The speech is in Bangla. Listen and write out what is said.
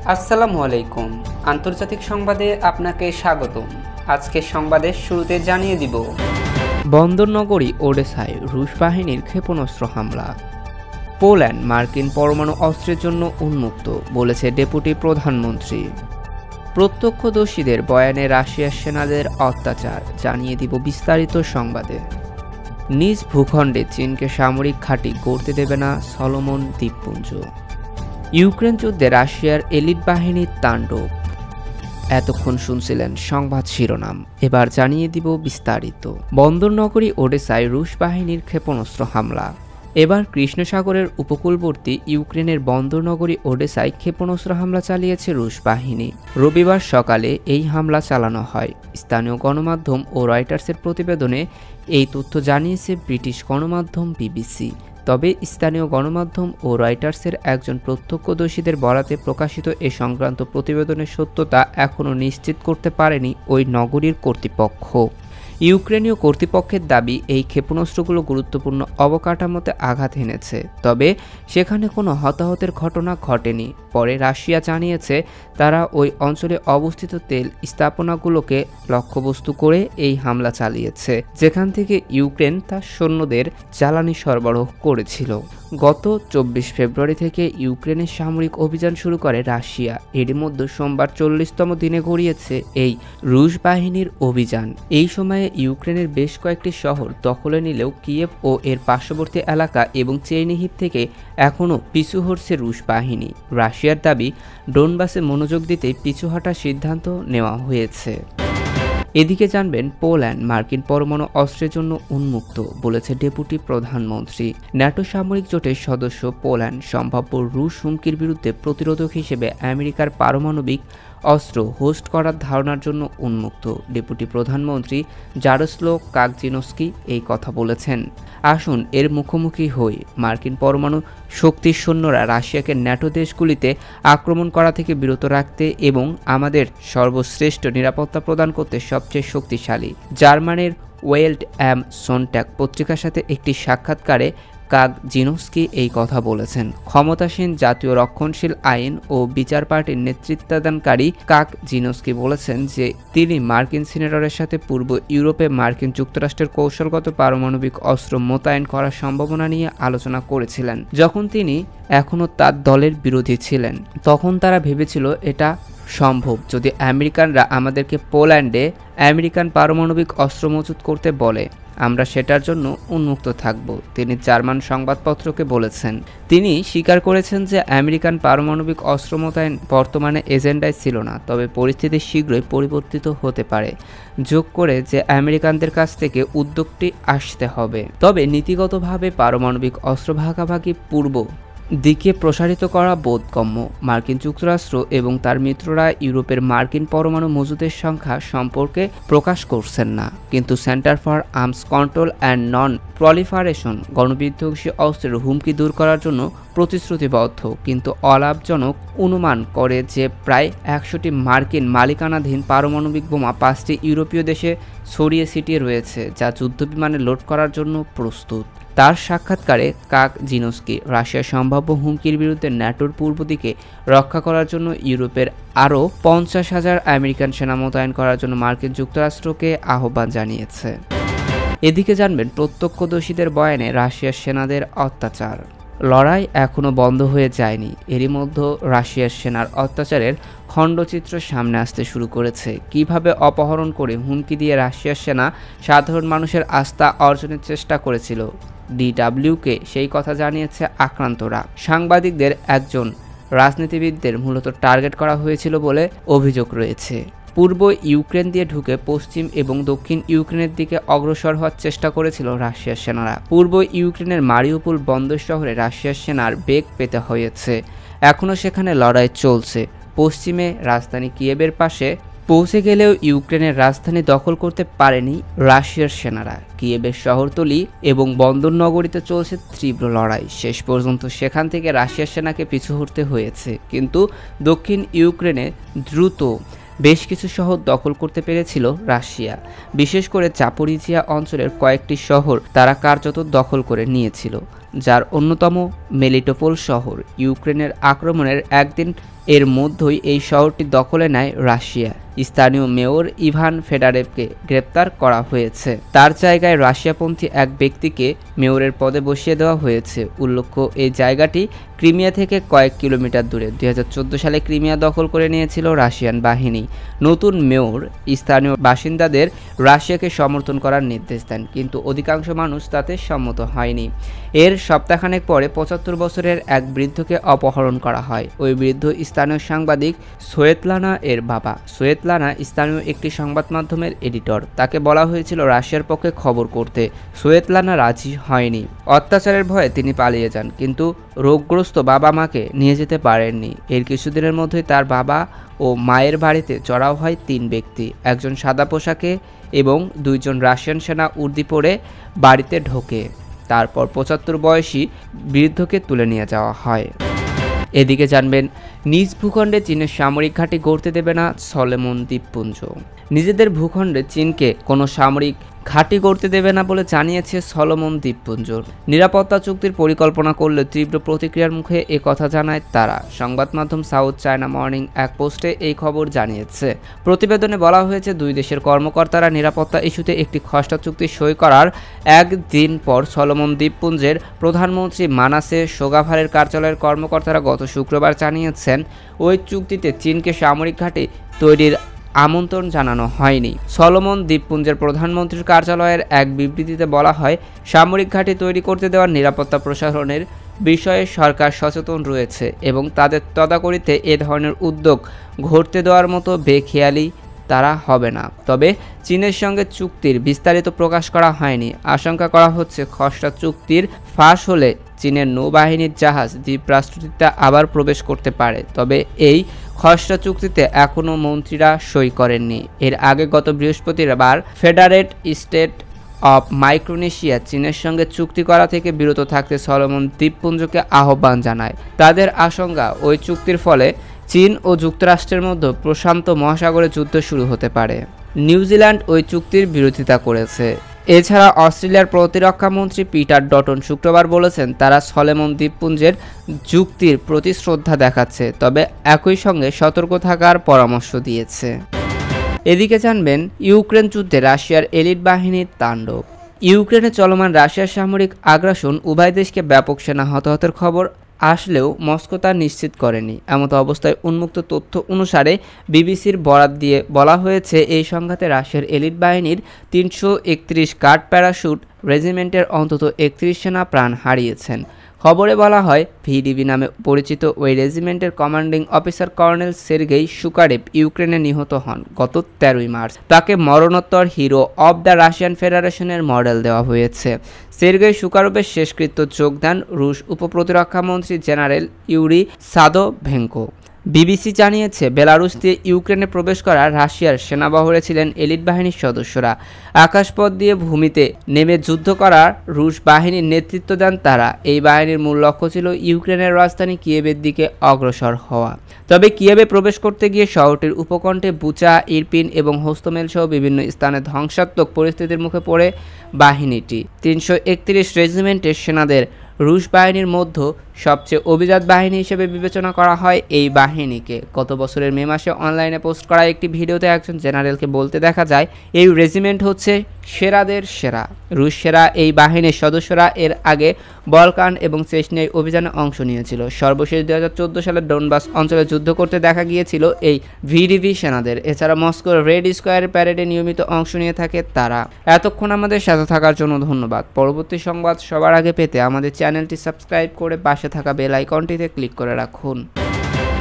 আসসালামু আলাইকুম। আন্তর্জাতিক সংবাদে আপনাকে স্বাগতম। আজকের সংবাদের শুরুতে জানিয়ে দিব, বন্দর নগরী ওডেসায় রুশ বাহিনীর ক্ষেপণাস্ত্র হামলা। পোল্যান্ড মার্কিন পরমাণু অস্ত্রের জন্য উন্মুক্ত, বলেছে ডেপুটি প্রধানমন্ত্রী। প্রত্যক্ষদর্শীদের বয়ানে রাশিয়ার সেনাদের অত্যাচার, জানিয়ে দিব বিস্তারিত সংবাদে। নিজ ভূখণ্ডে চীনকে সামরিক ঘাঁটি গড়তে দেবে না সলোমন দ্বীপপুঞ্জ। ইউক্রেন যুদ্ধে রাশিয়ার এলিট বাহিনীর তাণ্ডব। এতক্ষণ শুনছিলেন সংবাদ শিরোনাম, এবার জানিয়ে দিব বিস্তারিত। বন্দর নগরী ওডেসায় রুশ বাহিনীর ক্ষেপণাস্ত্র হামলা। এবার কৃষ্ণ সাগরের উপকূলবর্তী ইউক্রেনের বন্দর নগরী ওডেসায় ক্ষেপণাস্ত্র হামলা চালিয়েছে রুশ বাহিনী। রবিবার সকালে এই হামলা চালানো হয়। স্থানীয় গণমাধ্যম ও রয়টার্সের প্রতিবেদনে এই তথ্য জানিয়েছে ব্রিটিশ গণমাধ্যম বিবিসি। তবে স্থানীয় গণমাধ্যম ও রয়টার্সের একজন প্রত্যক্ষদর্শীদের বরাতে প্রকাশিত এ সংক্রান্ত প্রতিবেদনের সত্যতা এখনও নিশ্চিত করতে পারেনি ওই নগরীর কর্তৃপক্ষ। ইউক্রেনীয় কর্তৃপক্ষের দাবি, এই ক্ষেপণাস্ত্রগুলো গুরুত্বপূর্ণ অবকাঠামোতে আঘাত এনেছে, তবে সেখানে কোনো হতাহতের ঘটনা ঘটেনি। পরে রাশিয়া জানিয়েছে তারা ওই অঞ্চলে অবস্থিত তেল স্থাপনাগুলোকে লক্ষ্যবস্তু করে এই হামলা চালিয়েছে, যেখান থেকে ইউক্রেন তার সৈন্যদের জ্বালানি সরবরাহ করেছিল। গত 24 ফেব্রুয়ারি থেকে ইউক্রেনের সামরিক অভিযান শুরু করে রাশিয়া। এরই মধ্যে সোমবার 40তম দিনে গড়িয়েছে এই রুশ বাহিনীর অভিযান। এই সময়ে ইউক্রেনের বেশ কয়েকটি শহর দখলে নিলেও কিয়েভ ও এর পার্শ্ববর্তী এলাকা এবং চেরনিহিভ থেকে এখনও পিছু হটছে রুশ বাহিনী। রাশিয়ার দাবি, ডোনবাসে মনোযোগ দিতে পিছু হটার সিদ্ধান্ত নেওয়া হয়েছে। এদিকে জানবেন, পোল্যান্ড মার্কিন পরমাণু অস্ত্রের জন্য উন্মুক্ত, বলেছে ডেপুটি প্রধানমন্ত্রী। ন্যাটো সামরিক জোটের সদস্য পোল্যান্ড সম্ভাব্য রুশ হুমকির বিরুদ্ধে প্রতিরোধক হিসেবে আমেরিকার পারমাণবিক অস্ত্র হোস্ট করার ধারণার জন্য উন্মুক্ত। ডেপুটি প্রধানমন্ত্রী জারোস্লাভ কাকজিনস্কি এই কথা বলেছেন। আসুন এর মুখোমুখি হই। মার্কিন পরমাণু শক্তির সৈন্যরা রাশিয়াকে ন্যাটো দেশগুলিতে আক্রমণ করা থেকে বিরত রাখতে এবং আমাদের সর্বশ্রেষ্ঠ নিরাপত্তা প্রদান করতে সবচেয়ে শক্তিশালী। জার্মানির ওয়েল্ট অ্যাম সন্ট্যাগ পত্রিকার সাথে একটি সাক্ষাৎকারে কাকজিনস্কি এই কথা বলেছেন। ক্ষমতাসীন জাতীয় রক্ষণশীল আইন ও বিচার পার্টির নেতৃত্বাদানকারী কাকজিনস্কি বলেছেন যে তিনি মার্কিন সিনেটরের সাথে পূর্ব ইউরোপে মার্কিন যুক্তরাষ্ট্রের কৌশলগত পারমাণবিক অস্ত্র মোতায়েন করার সম্ভাবনা নিয়ে আলোচনা করেছিলেন। যখন তিনি এখনও তার দলের বিরোধী ছিলেন, তখন তারা ভেবেছিল এটা সম্ভব যদি আমেরিকানরা আমাদেরকে পোল্যান্ডে আমেরিকান পারমাণবিক অস্ত্র মজুত করতে বলে, আমরা সেটার জন্য উন্মুক্ত থাকব, তিনি জার্মান সংবাদপত্রকে বলেছেন। তিনি স্বীকার করেছেন যে আমেরিকান পারমাণবিক অস্ত্র মোতায়েন বর্তমানে এজেন্ডায় ছিল না, তবে পরিস্থিতি শীঘ্রই পরিবর্তিত হতে পারে। যোগ করে যে আমেরিকানদের কাছ থেকে উদ্যোগটি আসতে হবে, তবে নীতিগতভাবে পারমাণবিক অস্ত্র ভাগাভাগি পূর্ব দিকে প্রসারিত করা বোধগম্য। মার্কিন যুক্তরাষ্ট্র এবং তার মিত্ররা ইউরোপের মার্কিন পরমাণু মজুদের সংখ্যা সম্পর্কে প্রকাশ করছেন না, কিন্তু Center for Arms Control and Non Proliferation গণবিধ্বংসী অস্ত্রের হুমকি দূর করার জন্য প্রতিশ্রুতিবদ্ধ, কিন্তু অলাভজনক অনুমান করে যে প্রায় 100টি মার্কিন মালিকানাধীন পারমাণবিক বোমা 5টি ইউরোপীয় দেশে ছড়িয়ে ছিটিয়ে রয়েছে, যা যুদ্ধবিমানে লোড করার জন্য প্রস্তুত। তার সাক্ষাৎকারে কাকজিনস্কি রাশিয়ার সম্ভাব্য হুমকির বিরুদ্ধে ন্যাটোর পূর্ব দিকে রক্ষা করার জন্য ইউরোপের আরও 50,000 আমেরিকান সেনা মোতায়েন করার জন্য মার্কিন যুক্তরাষ্ট্রকে আহ্বান জানিয়েছে। এদিকে জানবেন, প্রত্যক্ষদর্শীদের বয়ানে রাশিয়ার সেনাদের অত্যাচার। লড়াই এখনও বন্ধ হয়ে যায়নি। এরই মধ্যে রাশিয়ার সেনার অত্যাচারের খণ্ডচিত্র সামনে আসতে শুরু করেছে। কিভাবে অপহরণ করে হুমকি দিয়ে রাশিয়ার সেনা সাধারণ মানুষের আস্থা অর্জনের চেষ্টা করেছিল, ডিডব্লিউকে সেই কথা জানিয়েছে আক্রান্তরা। সাংবাদিকদের একজন রাজনীতিবিদদের মূলত টার্গেট করা হয়েছিল বলে অভিযোগ রয়েছে। পূর্ব ইউক্রেন দিয়ে ঢুকে পশ্চিম এবং দক্ষিণ ইউক্রেনের দিকে অগ্রসর হওয়ার চেষ্টা করেছিল রাশিয়ার সেনারা। পূর্ব ইউক্রেনের মারিউপোল বন্দর শহরে রাশিয়ার সেনার বেগ পেতে হয়েছে। এখনও সেখানে লড়াই চলছে। পশ্চিমে রাজধানী কিয়েভের পাশে পৌঁছে গেলেও ইউক্রেনের রাজধানী দখল করতে পারেনি রাশিয়ার সেনারা। কিয়েভের শহরতলি এবং বন্দর নগরীতে চলছে তীব্র লড়াই। শেষ পর্যন্ত সেখান থেকে রাশিয়ার সেনাকে পিছু হটতে হয়েছে, কিন্তু দক্ষিণ ইউক্রেনে দ্রুত বেশ কিছু শহর দখল করতে পেরেছিল রাশিয়া। বিশেষ করে জাপোরিজিয়া অঞ্চলের কয়েকটি শহর তারা কার্যত দখল করে নিয়েছিল। যার অন্যতম মেলিটোপোল শহর। ইউক্রেনের আক্রমণের একদিন এর মধ্যেই এই শহরটি দখলে নেয় রাশিয়া। স্থানীয় মেয়র ইভান ফেডারেভকে গ্রেপ্তার করা হয়েছে। তার জায়গায় রাশিয়াপন্থী এক ব্যক্তিকে মেয়রের পদে বসিয়ে দেওয়া হয়েছে। উল্লেখ্য, এই জায়গাটি ক্রিমিয়া থেকে কয়েক কিলোমিটার দূরে। 2014 সালে ক্রিমিয়া দখল করে নিয়েছিল রাশিয়ান বাহিনী। নতুন মেয়র স্থানীয় বাসিন্দাদের রাশিয়াকে সমর্থন করার নির্দেশ দেন, কিন্তু অধিকাংশ মানুষ তাতে সম্মত হয়নি। এর সপ্তাহখানেক পরে 75 বছরের এক বৃদ্ধকে অপহরণ করা হয়। ওই বৃদ্ধ স্থানীয় সাংবাদিক সোয়েতলানা এর বাবা। সোয়েতলানা স্থানীয় একটি সংবাদ মাধ্যমের এডিটর। তাকে বলা হয়েছিল রাশিয়ার পক্ষে খবর করতে। সোয়েতলানা রাজি হয়নি। অত্যাচারের ভয়ে তিনি পালিয়ে যান, কিন্তু রোগগ্রস্ত বাবা মাকে নিয়ে যেতে পারেননি। এর কিছুদিনের মধ্যেই তার বাবা ও মায়ের বাড়িতে চড়াও হয় 3 ব্যক্তি। একজন সাদা পোশাকে এবং 2 জন রাশিয়ান সেনা উর্দি পরে বাড়িতে ঢোকে। তারপর 75 বয়সী বৃদ্ধকে তুলে নিয়ে যাওয়া হয়। এদিকে জানবেন, নিজ ভূখণ্ডে চীনের সামরিক ঘাঁটি গড়তে দেবে না সলোমন দ্বীপপুঞ্জ। নিজেদের ভূখণ্ডে চীনকে কোনো সামরিক ঘাঁটি গড়তে দেবে না বলে জানিয়েছে সলোমন দ্বীপপুঞ্জ। নিরাপত্তা চুক্তির পরিকল্পনা করলে তীব্র প্রতিক্রিয়ার মুখে কথা জানায় তারা। সংবাদ মাধ্যম সাউথ চায়না মর্নিং এক পোস্টে এই খবর জানিয়েছে। প্রতিবেদনে বলা হয়েছে, 2 দেশের কর্মকর্তারা নিরাপত্তা ইস্যুতে একটি খসড়া চুক্তি সই করার একদিন পর সলোমন দ্বীপপুঞ্জের প্রধানমন্ত্রী মানাসে সোগাভারের কার্যালয়ের কর্মকর্তারা গত শুক্রবার জানিয়েছেন, ওই চুক্তিতে চীনকে সামরিক ঘাঁটি তৈরির আমন্ত্রণ জানানো হয়নি। সলোমন দ্বীপপুঞ্জের প্রধানমন্ত্রীর কার্যালয়ের এক বিবৃতিতে বলা হয়, সামরিক ঘাঁটি তৈরি করতে দেওয়ার নিরাপত্তা প্রশাসনের বিষয়ে সরকার সচেতন রয়েছে এবং তাদের তদাকরিতে এ ধরনের উদ্যোগ ঘটতে দেওয়ার মতো বেখেয়ালি তারা হবে না। তবে চীনের সঙ্গে চুক্তির বিস্তারিত প্রকাশ করা হয়নি। আশঙ্কা করা হচ্ছে, খসড়া চুক্তির ফাঁস হলে চীনের নৌবাহিনীর জাহাজ দ্বীপরাষ্ট্রটিতে আবার প্রবেশ করতে পারে। তবে এই খসড়া চুক্তিতে এখনও মন্ত্রীরা সই করেননি। এর আগে গত বৃহস্পতিবার ফেডারেট স্টেট অব মাইক্রোনেশিয়া চীনের সঙ্গে চুক্তি করা থেকে বিরত থাকতে সলোমন দ্বীপপুঞ্জকে আহ্বান জানায়। তাদের আশঙ্কা, ওই চুক্তির ফলে চীন ও যুক্তরাষ্ট্রের মধ্যে প্রশান্ত মহাসাগরে যুদ্ধ শুরু হতে পারে। নিউজিল্যান্ড ওই চুক্তির বিরোধিতা করেছে। এছাড়া অস্ট্রেলিয়ার প্রতিরক্ষা মন্ত্রী পিটার ডটন শুক্রবার বলেছেন, তারা সলোমন দ্বীপপুঞ্জের যুক্তির প্রতি শ্রদ্ধা দেখাচ্ছে, তবে একই সঙ্গে সতর্ক থাকার পরামর্শ দিয়েছে। এদিকে জানবেন, ইউক্রেন যুদ্ধে রাশিয়ার এলিট বাহিনীর তাণ্ডব। ইউক্রেনে চলমান রাশিয়ার সামরিক আগ্রাসন উভয় দেশকে ব্যাপক সেনা হতাহতের খবর আসলেও মস্কো তা নিশ্চিত করেনি। এমত অবস্থায় উন্মুক্ত তথ্য অনুসারে বিবিসির বরাত দিয়ে বলা হয়েছে, এই সংঘাতে রাশিয়ার এলিট বাহিনীর 331 গার্ড প্যারাশুট রেজিমেন্টের অন্তত 31 সেনা প্রাণ হারিয়েছেন। খবরে বলা হয়, ভিডিভি নামে পরিচিত ওই রেজিমেন্টের commanding officer colonel Sergei Sukharev ইউক্রেনে নিহত হন গত 13 মার্চ। তাকে মরণোত্তর হিরো অব দ্য রাশিয়ান ফেডারেশনের মডেল দেওয়া হয়েছে। সের্গেই সুকারোভের শেষকৃত্য যোগ দেন রুশ উপপ্রতিরক্ষা মন্ত্রী জেনারেল ইউরি সাদোভেঙ্কো। বিবিসি জানিয়েছে, বেলারুশ দিয়ে ইউক্রেনে প্রবেশ করা রাশিয়ার সেনাবহরে ছিলেন এলিট বাহিনীর সদস্যরা। আকাশপথ দিয়ে ভূমিতে নেমে যুদ্ধ করার রুশ বাহিনীর নেতৃত্ব দেন তারা। এই বাহিনীর মূল লক্ষ্য ছিল ইউক্রেনের রাজধানী কিয়েভের দিকে অগ্রসর হওয়া। তবে কিয়েভে প্রবেশ করতে গিয়ে শহরটির উপকণ্ঠে বুচা, ইরপিন এবং হোস্তমেল সহ বিভিন্ন স্থানে ধ্বংসাত্মক পরিস্থিতির মুখে পড়ে বাহিনীটি। 331 রেজিমেন্টের সেনাদের রুশ বাহিনীর মধ্যে সবচেয়ে অভিজাত বাহিনী হিসেবে বিবেচনা করা হয় এই বাহিনীকে। গত বছরের মে মাসে অনলাইনে পোস্ট করা একটি ভিডিওতে একজন জেনারেলকে বলতে দেখা যায়, এই রেজিমেন্ট হচ্ছে সেরাদের সেরা। রুশ সেরা এই বাহিনীর সদস্যরা এর আগে বলকান এবং চেচনিয়ায় অভিযানে অংশ নিয়েছিল। সর্বশেষ 2014 সালে ডনবাস অঞ্চলে যুদ্ধ করতে দেখা গিয়েছিল এই ভিডিভি সেনাদের। এছাড়া মস্কোর রেড স্কোয়ারের প্যারেডে নিয়মিত অংশ নিয়ে থাকে তারা। এতক্ষণ আমাদের সাথে থাকার জন্য ধন্যবাদ। পরবর্তী সংবাদ সবার আগে পেতে আমাদের চ্যানেলটি সাবস্ক্রাইব করে পাশে থাকা বেল আইকনটিতে ক্লিক করে রাখুন।